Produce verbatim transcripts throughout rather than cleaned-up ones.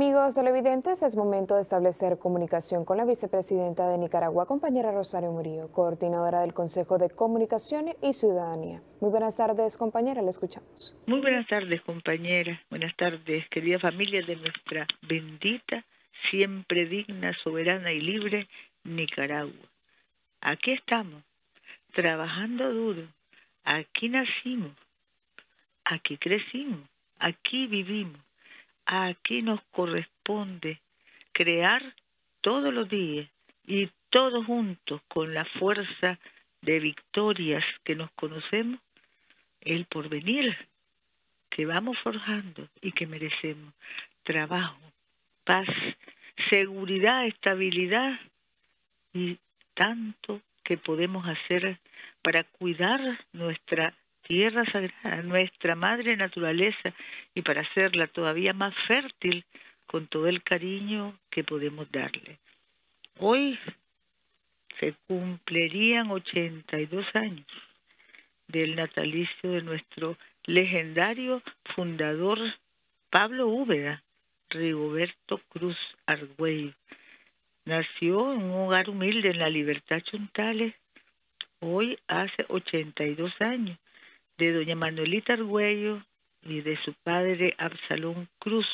Amigos televidentes, es momento de establecer comunicación con la vicepresidenta de Nicaragua, compañera Rosario Murillo, coordinadora del Consejo de Comunicación y Ciudadanía. Muy buenas tardes, compañera, le escuchamos. Muy buenas tardes, compañera. Buenas tardes, querida familia de nuestra bendita, siempre digna, soberana y libre Nicaragua. Aquí estamos, trabajando duro. Aquí nacimos, aquí crecimos, aquí vivimos. Aquí nos corresponde crear todos los días y todos juntos con la fuerza de victorias que nos conocemos, el porvenir que vamos forjando y que merecemos. Trabajo, paz, seguridad, estabilidad y tanto que podemos hacer para cuidar nuestra tierra sagrada, nuestra madre naturaleza, y para hacerla todavía más fértil con todo el cariño que podemos darle. Hoy se cumplirían ochenta y dos años del natalicio de nuestro legendario fundador Pablo Úbeda, Rigoberto Cruz Argüello. Nació en un hogar humilde en La Libertad, Chontales, hoy hace ochenta y dos años, de doña Manuelita Argüello y de su padre Absalón Cruz.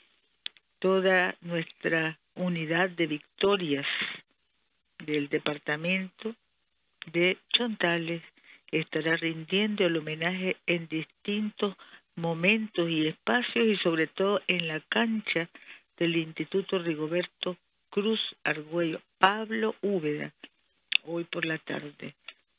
Toda nuestra unidad de victorias del departamento de Chontales estará rindiendo el homenaje en distintos momentos y espacios, y sobre todo en la cancha del Instituto Rigoberto Cruz Argüello, Pablo Úbeda, hoy por la tarde.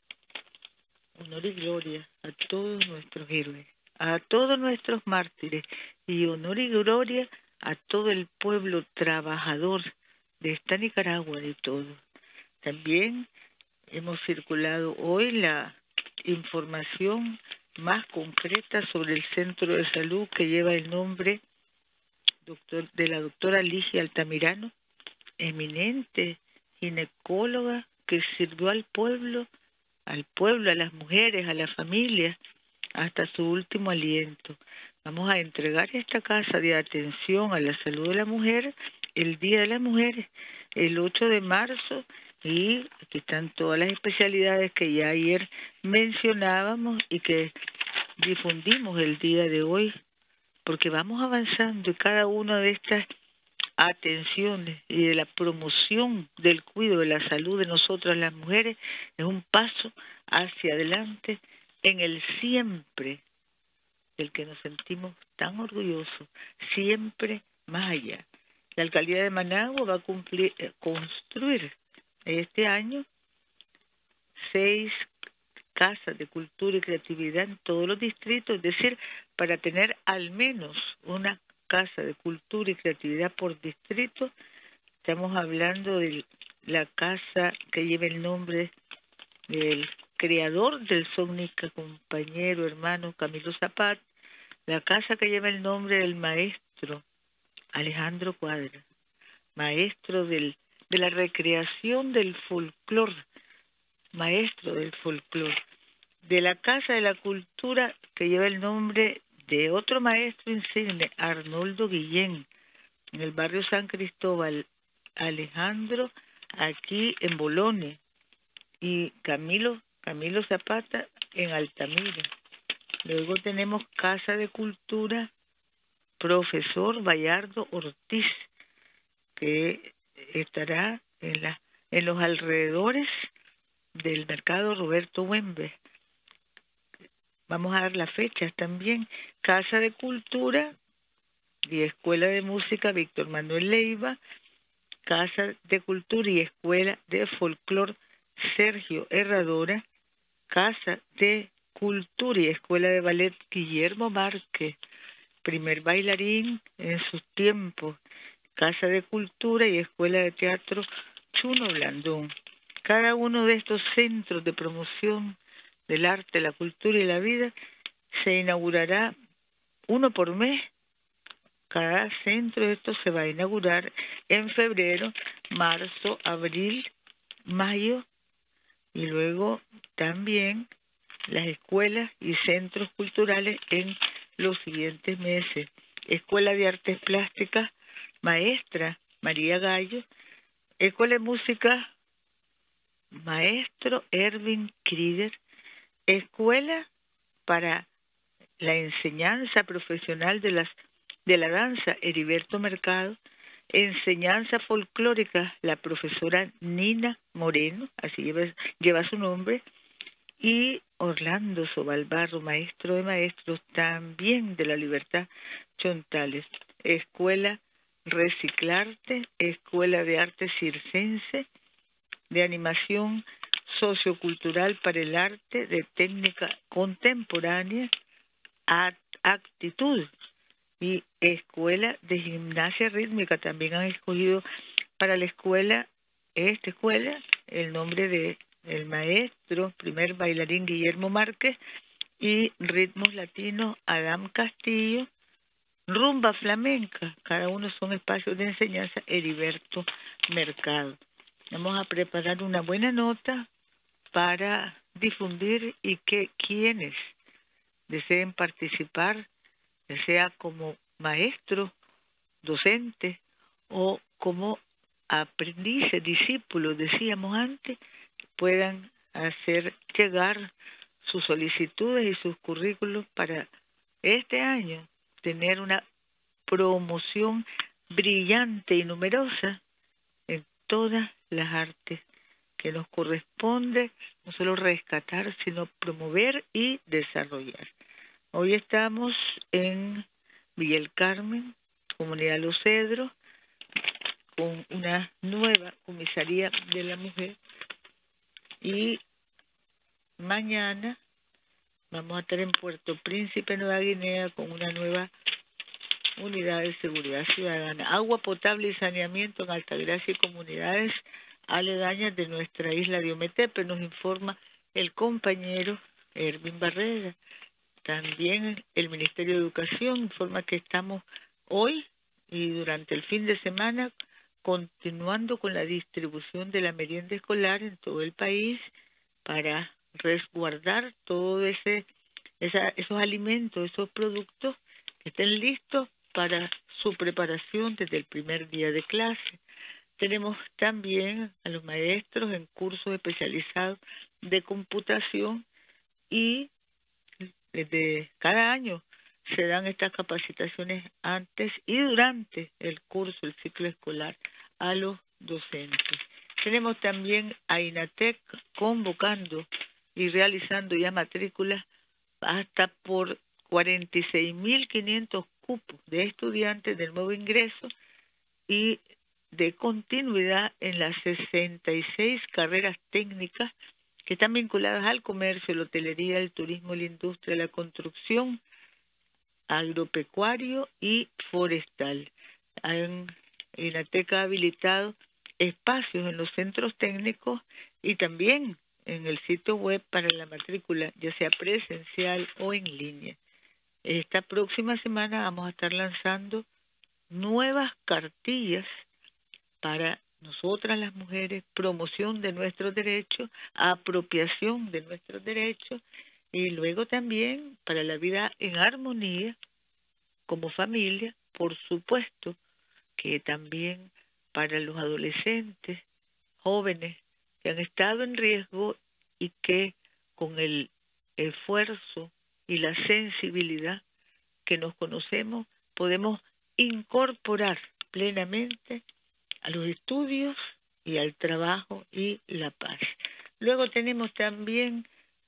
Honor y gloria a todos nuestros héroes, a todos nuestros mártires, y honor y gloria a todo el pueblo trabajador de esta Nicaragua de todos. También hemos circulado hoy la información más concreta sobre el centro de salud que lleva el nombre doctor, de la doctora Ligia Altamirano, eminente ginecóloga que sirvió al pueblo, al pueblo, a las mujeres, a las familias, hasta su último aliento. Vamos a entregar esta casa de atención a la salud de la mujer el Día de las Mujeres, el ocho de marzo, y aquí están todas las especialidades que ya ayer mencionábamos y que difundimos el día de hoy, porque vamos avanzando y cada una de estas atenciones y de la promoción del cuidado de la salud de nosotras las mujeres es un paso hacia adelante en el siempre del que nos sentimos tan orgullosos, siempre más allá. La alcaldía de Managua va a cumplir, eh, construir este año seis casas de cultura y creatividad en todos los distritos, es decir, para tener al menos una casa de cultura y creatividad por distrito. Estamos hablando de la casa que lleva el nombre del creador del Sónica, compañero, hermano Camilo Zapata, la casa que lleva el nombre del maestro Alejandro Cuadra, maestro del, de la recreación del folclor, maestro del folclor, de la Casa de la Cultura que lleva el nombre de otro maestro insigne, Arnoldo Guillén, en el barrio San Cristóbal, Alejandro, aquí en Bolone, y Camilo, Camilo Zapata en Altamira. Luego tenemos Casa de Cultura Profesor Bayardo Ortiz, que estará en, la, en los alrededores del mercado Roberto Huembe. Vamos a dar las fechas también. Casa de Cultura y Escuela de Música Víctor Manuel Leiva, Casa de Cultura y Escuela de Folclor Sergio Herradora, Casa de Cultura y Escuela de Ballet Guillermo Márquez, primer bailarín en sus tiempos, Casa de Cultura y Escuela de Teatro Chuno Blandón. Cada uno de estos centros de promoción del arte, la cultura y la vida se inaugurará uno por mes. Cada centro de estos se va a inaugurar en febrero, marzo, abril, mayo, y luego también las escuelas y centros culturales en los siguientes meses. Escuela de Artes Plásticas maestra María Gallo. Escuela de Música maestro Erwin Krieger. Escuela para la enseñanza profesional de las de la danza Heriberto Mercado. Enseñanza folclórica la profesora Nina Moreno, así lleva, lleva su nombre, y Orlando Sobalbarro, maestro de maestros, también de la Libertad Chontales. Escuela Reciclarte, Escuela de Arte Circense, de Animación Sociocultural para el Arte, de Técnica Contemporánea, Actitud, y Escuela de Gimnasia Rítmica. También han escogido para la escuela, esta escuela, el nombre de el maestro, primer bailarín Guillermo Márquez, y ritmos latinos Adam Castillo, rumba flamenca, cada uno son espacios de enseñanza Heriberto Mercado. Vamos a preparar una buena nota para difundir y que quienes deseen participar, sea como maestro, docente o como aprendices, discípulos, decíamos antes, puedan hacer llegar sus solicitudes y sus currículos para este año tener una promoción brillante y numerosa en todas las artes que nos corresponde no solo rescatar, sino promover y desarrollar. Hoy estamos en Villa El Carmen, Comunidad Los Cedros, con una nueva comisaría de la mujer, y mañana vamos a estar en Puerto Príncipe, Nueva Guinea, con una nueva unidad de seguridad ciudadana. Agua potable y saneamiento en Altagracia y comunidades aledañas de nuestra isla de Ometepe, nos informa el compañero Erwin Barrera. También el Ministerio de Educación informa que estamos hoy y durante el fin de semana continuando con la distribución de la merienda escolar en todo el país para resguardar todo ese esa, esos alimentos, esos productos que estén listos para su preparación desde el primer día de clase. Tenemos también a los maestros en cursos especializados de computación, y desde cada año se dan estas capacitaciones antes y durante el curso, el ciclo escolar, a los docentes. Tenemos también a INATEC convocando y realizando ya matrículas hasta por cuarenta y seis mil quinientos cupos de estudiantes del nuevo ingreso y de continuidad en las sesenta y seis carreras técnicas que están vinculadas al comercio, la hotelería, el turismo, la industria, la construcción, agropecuario y forestal. En INATEC ha habilitado espacios en los centros técnicos y también en el sitio web para la matrícula, ya sea presencial o en línea. Esta próxima semana vamos a estar lanzando nuevas cartillas para nosotras las mujeres, promoción de nuestros derechos, apropiación de nuestros derechos, y luego también para la vida en armonía como familia, por supuesto que también para los adolescentes, jóvenes que han estado en riesgo y que con el esfuerzo y la sensibilidad que nos conocemos podemos incorporar plenamente a los estudios y al trabajo y la paz. Luego tenemos también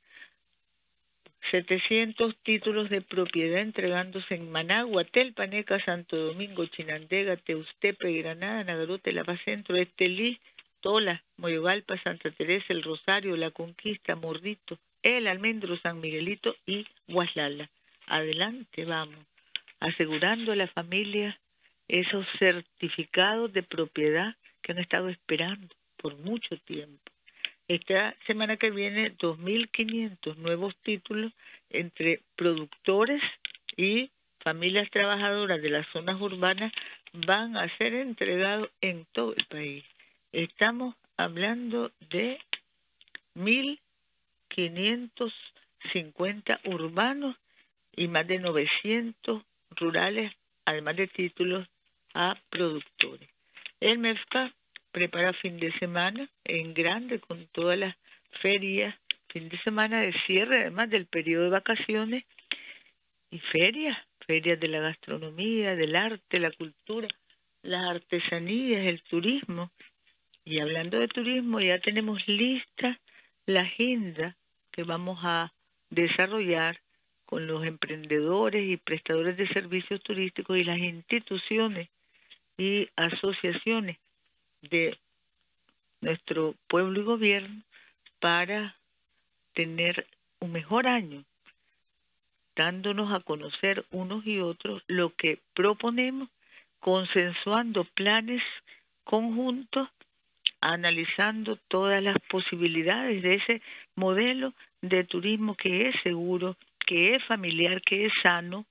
setecientos títulos de propiedad entregándose en Managua, Telpaneca, Santo Domingo, Chinandega, Teustepe, Granada, Nagarote, La Paz Centro, Estelí, Tola, Moyogalpa, Santa Teresa, El Rosario, La Conquista, Mordito, El Almendro, San Miguelito y Guaslala. Adelante, vamos, asegurando a la familia esos certificados de propiedad que han estado esperando por mucho tiempo. Esta semana que viene, dos mil quinientos nuevos títulos entre productores y familias trabajadoras de las zonas urbanas van a ser entregados en todo el país. Estamos hablando de mil quinientos cincuenta urbanos y más de novecientos rurales, además de títulos a productores. El MEFCA prepara fin de semana en grande con todas las ferias, fin de semana de cierre, además del periodo de vacaciones, y ferias, ferias de la gastronomía, del arte, la cultura, las artesanías, el turismo. Y hablando de turismo, ya tenemos lista la agenda que vamos a desarrollar con los emprendedores y prestadores de servicios turísticos y las instituciones y asociaciones de nuestro pueblo y gobierno para tener un mejor año, dándonos a conocer unos y otros lo que proponemos, consensuando planes conjuntos, analizando todas las posibilidades de ese modelo de turismo que es seguro, que es familiar, que es sano,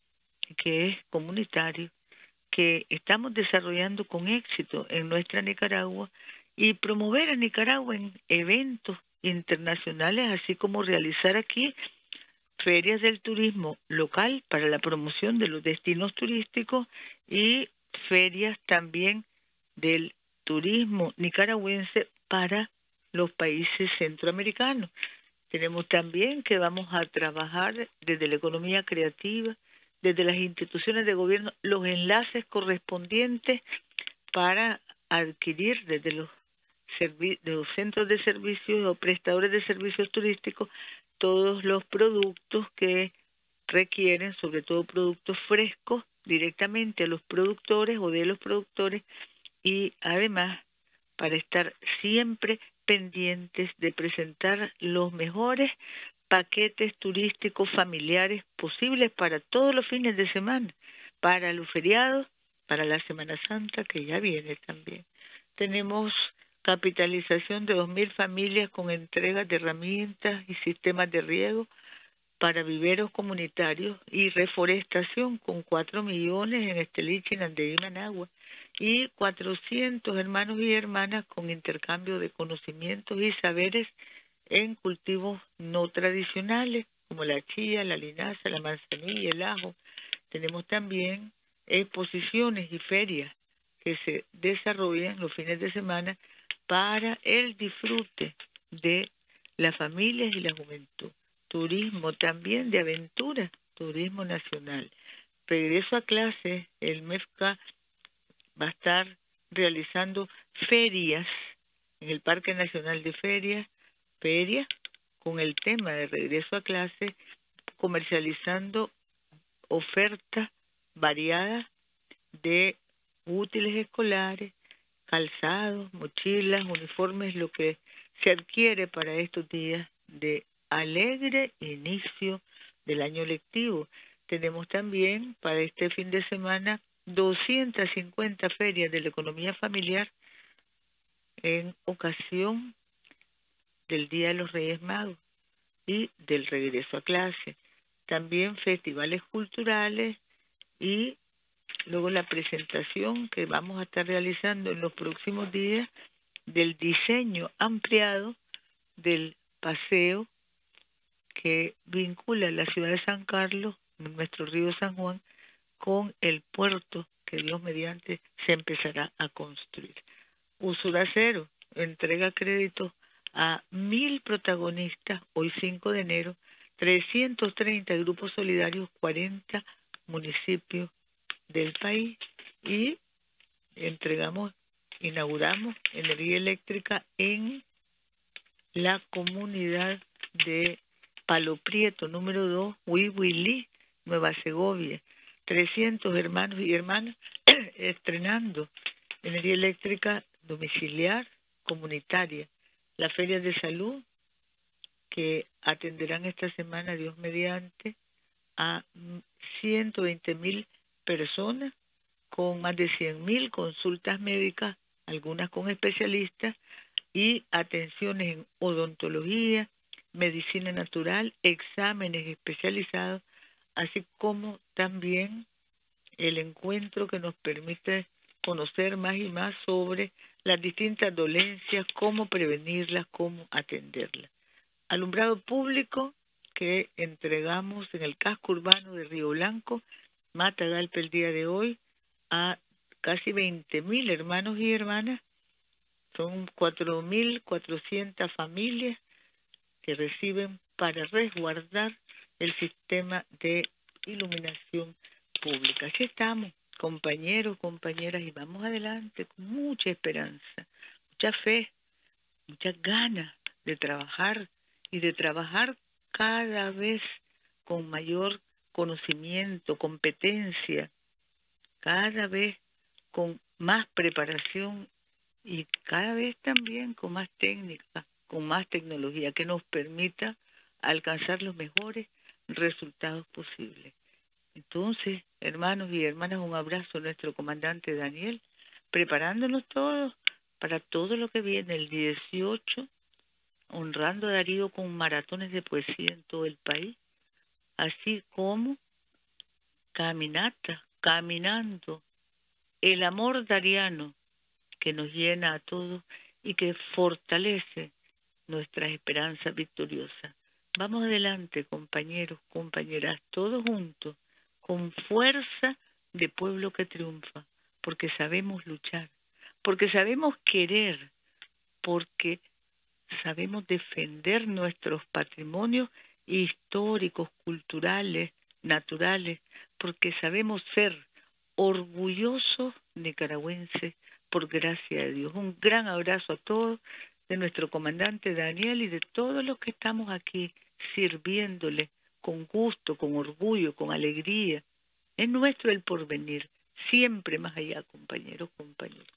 que es comunitario, que estamos desarrollando con éxito en nuestra Nicaragua, y promover a Nicaragua en eventos internacionales, así como realizar aquí ferias del turismo local para la promoción de los destinos turísticos y ferias también del turismo nicaragüense para los países centroamericanos. Tenemos también que vamos a trabajar desde la economía creativa, desde las instituciones de gobierno, los enlaces correspondientes para adquirir desde los, servi- de los centros de servicios o prestadores de servicios turísticos todos los productos que requieren, sobre todo productos frescos, directamente a los productores o de los productores, y además para estar siempre pendientes de presentar los mejores paquetes turísticos familiares posibles para todos los fines de semana, para los feriados, para la Semana Santa, que ya viene también. Tenemos capitalización de dos mil familias con entregas de herramientas y sistemas de riego para viveros comunitarios y reforestación con cuatro millones en Esteliche, Nandeí y Managua, y cuatrocientos hermanos y hermanas con intercambio de conocimientos y saberes en cultivos no tradicionales como la chía, la linaza, la manzanilla, el ajo. Tenemos también exposiciones y ferias que se desarrollan los fines de semana para el disfrute de las familias y la juventud. Turismo también de aventura, turismo nacional. Regreso a clase, el MEFCA va a estar realizando ferias en el Parque Nacional de Ferias, ferias con el tema de regreso a clase, comercializando ofertas variadas de útiles escolares, calzados, mochilas, uniformes, lo que se adquiere para estos días de alegre inicio del año lectivo. Tenemos también para este fin de semana doscientas cincuenta ferias de la economía familiar en ocasión del Día de los Reyes Magos y del regreso a clase. También festivales culturales y luego la presentación que vamos a estar realizando en los próximos días del diseño ampliado del paseo que vincula la ciudad de San Carlos, nuestro río San Juan, con el puerto que Dios mediante se empezará a construir. Usura Cero entrega créditos a mil protagonistas hoy cinco de enero, trescientos treinta grupos solidarios, cuarenta municipios del país, y entregamos, inauguramos energía eléctrica en la comunidad de Palo Prieto, número dos, Huihuilí, Nueva Segovia. trescientos hermanos y hermanas estrenando energía eléctrica domiciliar comunitaria. Las ferias de salud que atenderán esta semana, Dios mediante, a ciento veinte mil personas con más de cien mil consultas médicas, algunas con especialistas, y atenciones en odontología, medicina natural, exámenes especializados, así como también el encuentro que nos permite conocer más y más sobre las distintas dolencias, cómo prevenirlas, cómo atenderlas. Alumbrado público que entregamos en el casco urbano de Río Blanco, Matagalpa, el día de hoy, a casi veinte mil hermanos y hermanas, son cuatro mil cuatrocientas familias que reciben para resguardar el sistema de iluminación pública. Así estamos, compañeros, compañeras, y vamos adelante con mucha esperanza, mucha fe, muchas ganas de trabajar y de trabajar cada vez con mayor conocimiento, competencia, cada vez con más preparación y cada vez también con más técnica, con más tecnología que nos permita alcanzar los mejores resultados posibles. Entonces, hermanos y hermanas, un abrazo a nuestro comandante Daniel, preparándonos todos para todo lo que viene el dieciocho, honrando a Darío con maratones de poesía en todo el país, así como caminata, caminando, el amor dariano que nos llena a todos y que fortalece nuestras esperanzas victoriosas. Vamos adelante, compañeros, compañeras, todos juntos, con fuerza de pueblo que triunfa, porque sabemos luchar, porque sabemos querer, porque sabemos defender nuestros patrimonios históricos, culturales, naturales, porque sabemos ser orgullosos nicaragüenses por gracia de Dios. Un gran abrazo a todos, de nuestro comandante Daniel y de todos los que estamos aquí sirviéndole con gusto, con orgullo, con alegría. Es nuestro el porvenir, siempre más allá, compañeros, compañeros.